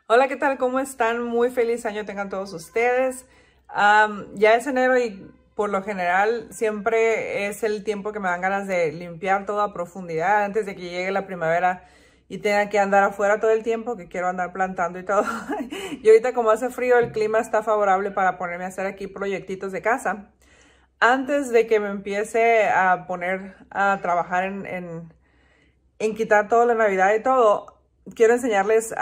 Hola, ¿qué tal? ¿Cómo están? Muy feliz año tengan todos ustedes. Ya es enero y por lo general siempre es el tiempo que me dan ganas de limpiar todo a profundidad antes de que llegue la primavera y tenga que andar afuera todo el tiempo, que quiero andar plantando y todo. Y ahorita como hace frío, el clima está favorable para ponerme a hacer aquí proyectitos de casa. Antes de que me empiece a poner a trabajar en quitar toda la Navidad y todo, quiero enseñarles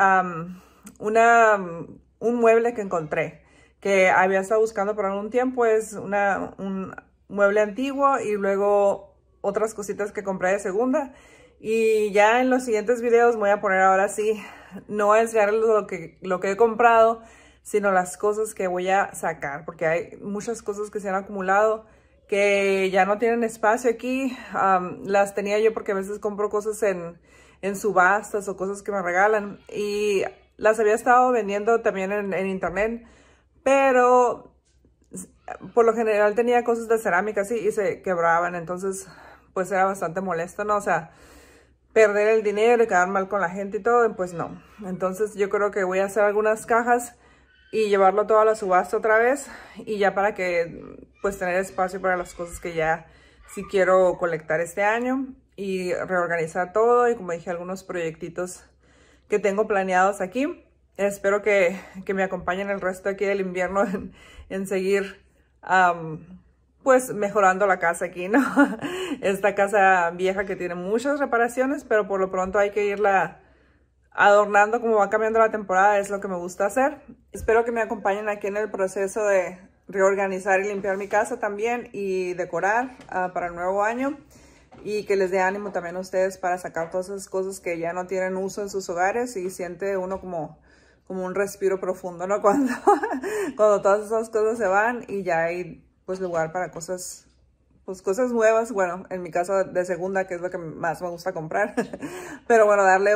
un mueble que encontré, que había estado buscando por algún tiempo. Es un mueble antiguo y luego otras cositas que compré de segunda. Y ya en los siguientes videos voy a poner ahora sí, no a enseñarles lo que he comprado, sino las cosas que voy a sacar, porque hay muchas cosas que se han acumulado que ya no tienen espacio aquí. Las tenía yo porque a veces compro cosas en subastas o cosas que me regalan y las había estado vendiendo también en internet, pero por lo general tenía cosas de cerámica así y se quebraban, entonces pues era bastante molesto, ¿no? O sea, perder el dinero y quedar mal con la gente y todo, pues no. Entonces yo creo que voy a hacer algunas cajas y llevarlo todo a la subasta otra vez, y ya para que pues tener espacio para las cosas que ya sí quiero colectar este año y reorganizar todo. Y como dije, algunos proyectitos que tengo planeados aquí. Espero que me acompañen el resto aquí del invierno en seguir pues mejorando la casa aquí, ¿no? Esta casa vieja que tiene muchas reparaciones, pero por lo pronto hay que irla adornando como va cambiando la temporada. Es lo que me gusta hacer. Espero que me acompañen aquí en el proceso de reorganizar y limpiar mi casa también y decorar para el nuevo año, y que les dé ánimo también a ustedes para sacar todas esas cosas que ya no tienen uso en sus hogares, y siente uno como un respiro profundo, ¿no? Cuando todas esas cosas se van y ya hay pues lugar para cosas, pues cosas nuevas. Bueno, en mi caso de segunda, que es lo que más me gusta comprar. Pero bueno, darle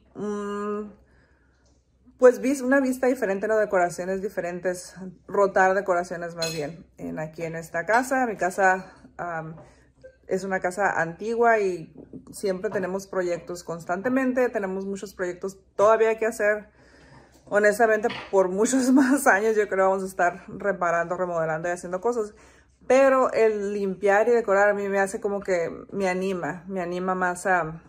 pues una vista diferente, ¿no? Decoraciones diferentes, rotar decoraciones más bien aquí en esta casa. Mi casa es una casa antigua y siempre tenemos proyectos constantemente. Tenemos muchos proyectos todavía que hacer. Honestamente, por muchos más años yo creo vamos a estar reparando, remodelando y haciendo cosas. Pero el limpiar y decorar a mí me hace como que me anima más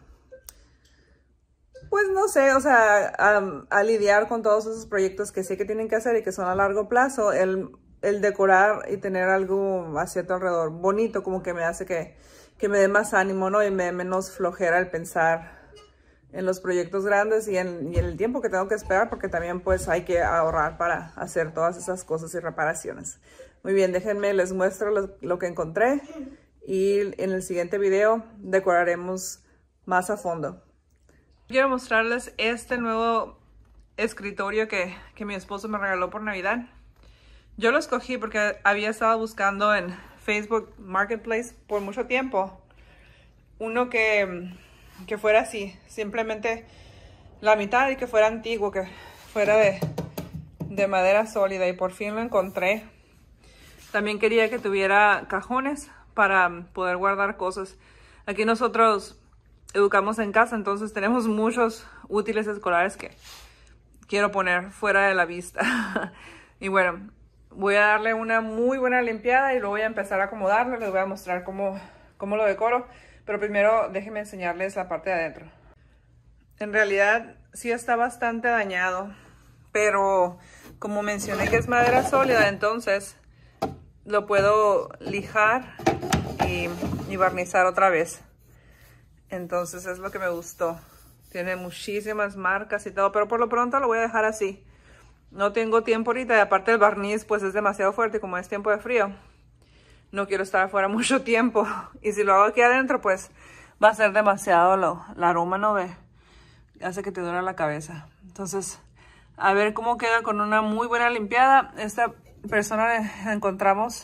pues no sé, o sea, a lidiar con todos esos proyectos que sé que tienen que hacer y que son a largo plazo. El decorar y tener algo hacia tu alrededor bonito como que me hace que me dé más ánimo, ¿no? Y me dé menos flojera el pensar en los proyectos grandes y en el tiempo que tengo que esperar, porque también pues hay que ahorrar para hacer todas esas cosas y reparaciones. Muy bien, déjenme, les muestro lo que encontré, y en el siguiente video decoraremos más a fondo. Quiero mostrarles este nuevo escritorio que mi esposo me regaló por Navidad. Yo lo escogí porque había estado buscando en Facebook Marketplace por mucho tiempo uno que fuera así, simplemente la mitad, y que fuera antiguo, que fuera de madera sólida, y por fin lo encontré. También quería que tuviera cajones para poder guardar cosas. Aquí nosotros educamos en casa, entonces tenemos muchos útiles escolares que quiero poner fuera de la vista. Y bueno, voy a darle una muy buena limpiada y luego voy a empezar a acomodarlo. Les voy a mostrar cómo lo decoro, pero primero déjenme enseñarles la parte de adentro. En realidad sí está bastante dañado, pero como mencioné que es madera sólida, entonces lo puedo lijar y barnizar otra vez. Entonces es lo que me gustó. Tiene muchísimas marcas y todo, pero por lo pronto lo voy a dejar así. No tengo tiempo ahorita, y aparte el barniz pues es demasiado fuerte, como es tiempo de frío. No quiero estar afuera mucho tiempo. Y si lo hago aquí adentro, pues va a ser demasiado el aroma, ¿no? Hace que te duele la cabeza. Entonces, a ver cómo queda con una muy buena limpiada. Esta persona la encontramos,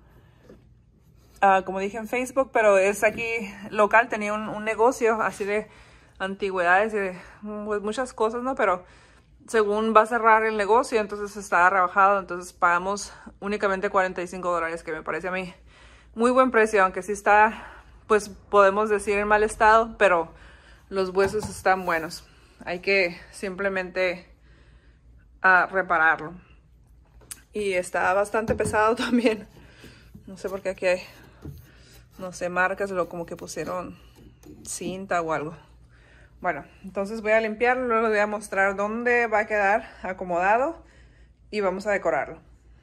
como dije, en Facebook, pero es aquí local. Tenía un negocio así de antigüedades y de pues, muchas cosas, ¿no? Pero según va a cerrar el negocio, entonces está rebajado. Entonces pagamos únicamente $45, que me parece a mí muy buen precio, aunque sí está, pues podemos decir en mal estado, pero los huesos están buenos. Hay que simplemente a repararlo. Y está bastante pesado también. No sé por qué aquí hay, no sé, marcas, o como que pusieron cinta o algo. Bueno, entonces voy a limpiarlo, luego les voy a mostrar dónde va a quedar acomodado y vamos a decorarlo.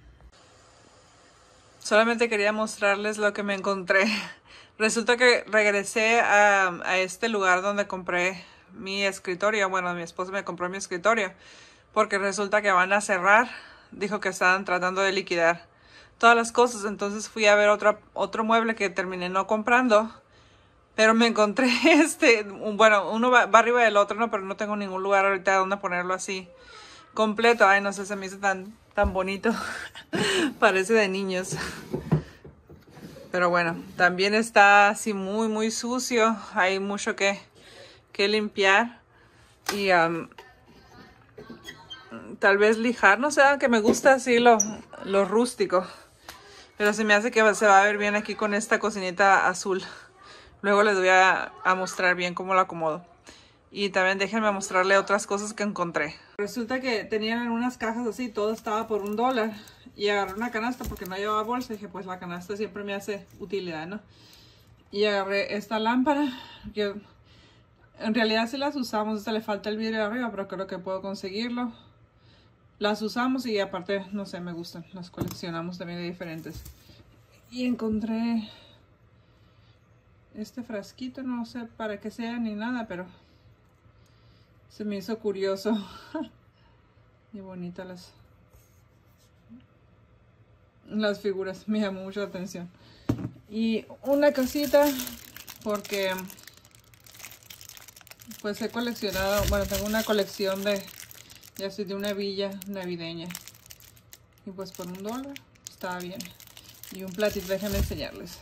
Solamente quería mostrarles lo que me encontré. Resulta que regresé a este lugar donde compré mi escritorio. Bueno, mi esposo me compró mi escritorio porque resulta que van a cerrar. Dijo que estaban tratando de liquidar todas las cosas. Entonces fui a ver otro mueble que terminé no comprando. Pero me encontré bueno, uno va arriba del otro, no, pero no tengo ningún lugar ahorita donde ponerlo así completo. Ay, no sé, se me hizo tan bonito. Parece de niños. Pero bueno, también está así muy sucio. Hay mucho que limpiar. Y tal vez lijar. No sé, aunque me gusta así lo rústico. Pero se me hace que se va a ver bien aquí con esta cocinita azul. Luego les voy a mostrar bien cómo lo acomodo. Y también déjenme mostrarle otras cosas que encontré. Resulta que tenían en unas cajas así, todo estaba por $1. Y agarré una canasta porque no llevaba bolsa. Y dije, pues la canasta siempre me hace utilidad, ¿no? Y agarré esta lámpara. Que en realidad sí las usamos. Esta le falta el vidrio de arriba, pero creo que puedo conseguirlo. Las usamos y aparte, no sé, me gustan. Las coleccionamos también de diferentes. Y encontré este frasquito, no sé para qué sea ni nada, pero se me hizo curioso. Y bonitas las figuras, me llamó mucho la atención. Y una casita porque pues he coleccionado, bueno, tengo una colección de una villa navideña. Y pues por $1 estaba bien. Y un platito, déjenme enseñarles.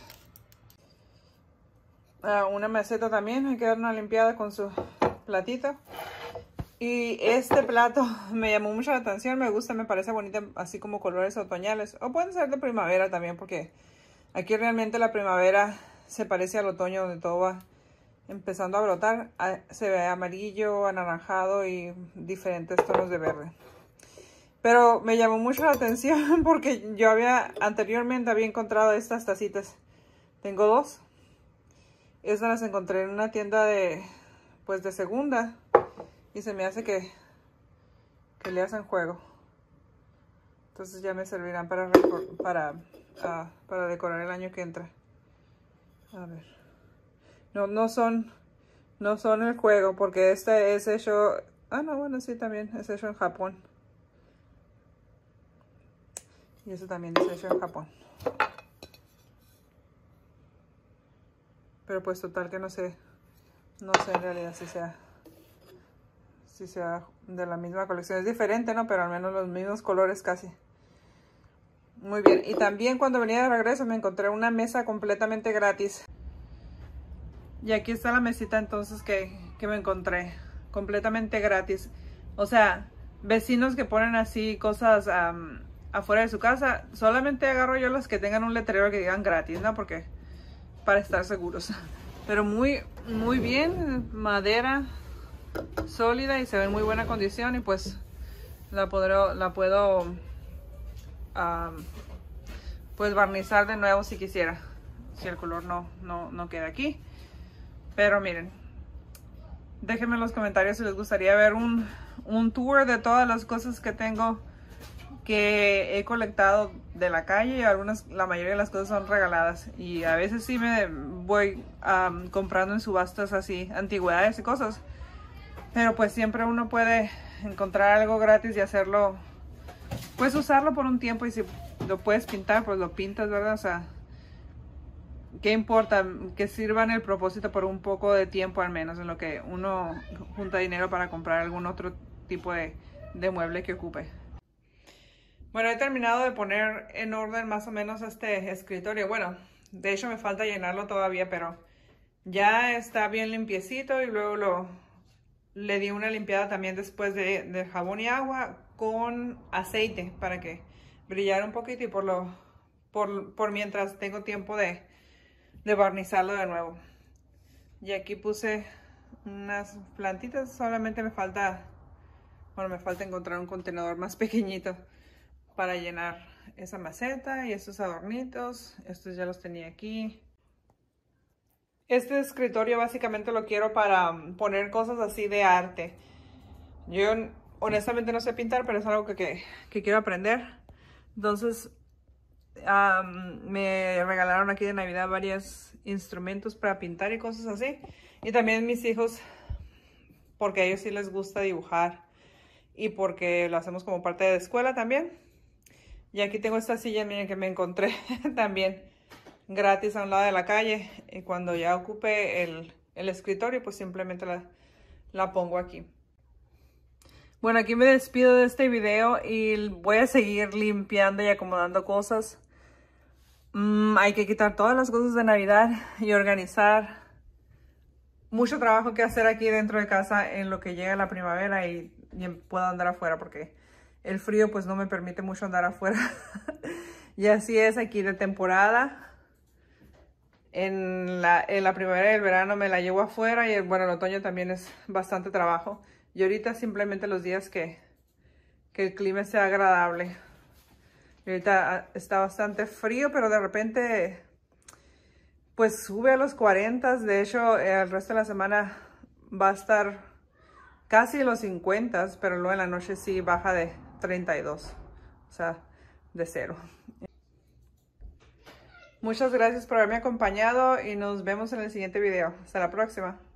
Una maceta también, hay que dar una limpiada con su platito. Y este plato me llamó mucho la atención, me gusta, me parece bonita, así como colores otoñales. O pueden ser de primavera también, porque aquí realmente la primavera se parece al otoño, donde todo va empezando a brotar. Se ve amarillo, anaranjado y diferentes tonos de verde. Pero me llamó mucho la atención porque yo anteriormente había encontrado estas tacitas. Tengo dos. Estas las encontré en una tienda de segunda. Y se me hace que le hacen juego. Entonces ya me servirán para decorar el año que entra. A ver. No son el juego porque este es hecho... Ah, no, bueno, sí, también es hecho en Japón. Y eso también es hecho en Japón. Pero pues total que no sé en realidad si sea de la misma colección. Es diferente, ¿no? Pero al menos los mismos colores casi. Muy bien. Y también cuando venía de regreso me encontré una mesa completamente gratis. Y aquí está la mesita entonces que me encontré. Completamente gratis. O sea, vecinos que ponen así cosas afuera de su casa. Solamente agarro yo las que tengan un letrero que digan gratis, ¿no? Porque para estar seguros. Pero muy bien. Madera sólida y se ve en muy buena condición. Y pues la puedo pues barnizar de nuevo si quisiera. Si el color no queda aquí. Pero miren, déjenme en los comentarios si les gustaría ver un tour de todas las cosas que tengo, que he colectado de la calle. Y la mayoría de las cosas son regaladas. Y a veces sí me voy comprando en subastas así, antigüedades y cosas. Pero pues siempre uno puede encontrar algo gratis y hacerlo, pues usarlo por un tiempo. Y si lo puedes pintar, pues lo pintas, ¿verdad? O sea, ¿qué importa? Que sirvan el propósito por un poco de tiempo al menos, en lo que uno junta dinero para comprar algún otro tipo de mueble que ocupe. Bueno, he terminado de poner en orden más o menos este escritorio. Bueno, de hecho me falta llenarlo todavía, pero ya está bien limpiecito. Y luego le di una limpiada también después de jabón y agua con aceite para que brillara un poquito y por mientras tengo tiempo de barnizarlo de nuevo. Y aquí puse unas plantitas, solamente me falta Bueno, me falta encontrar un contenedor más pequeñito para llenar esa maceta y estos adornitos. Estos ya los tenía aquí. Este escritorio básicamente lo quiero para poner cosas así de arte. Yo honestamente no sé pintar, pero es algo que quiero aprender. Entonces me regalaron aquí de Navidad varios instrumentos para pintar y cosas así. Y también mis hijos, porque a ellos sí les gusta dibujar y porque lo hacemos como parte de la escuela también. Y aquí tengo esta silla, miren, que me encontré también gratis a un lado de la calle. Y cuando ya ocupe el escritorio, pues simplemente la pongo aquí. Bueno, aquí me despido de este video y voy a seguir limpiando y acomodando cosas. Hay que quitar todas las cosas de Navidad y organizar. Mucho trabajo que hacer aquí dentro de casa en lo que llega la primavera y puedo andar afuera porque el frío pues no me permite mucho andar afuera. Y así es aquí de temporada. En la primavera y el verano me la llevo afuera y bueno, el otoño también es bastante trabajo. Y ahorita simplemente los días que el clima sea agradable. Y ahorita está bastante frío, pero de repente pues sube a los 40. De hecho, el resto de la semana va a estar casi los 50, pero luego en la noche sí baja de 32. O sea, de 0. Muchas gracias por haberme acompañado y nos vemos en el siguiente video. Hasta la próxima.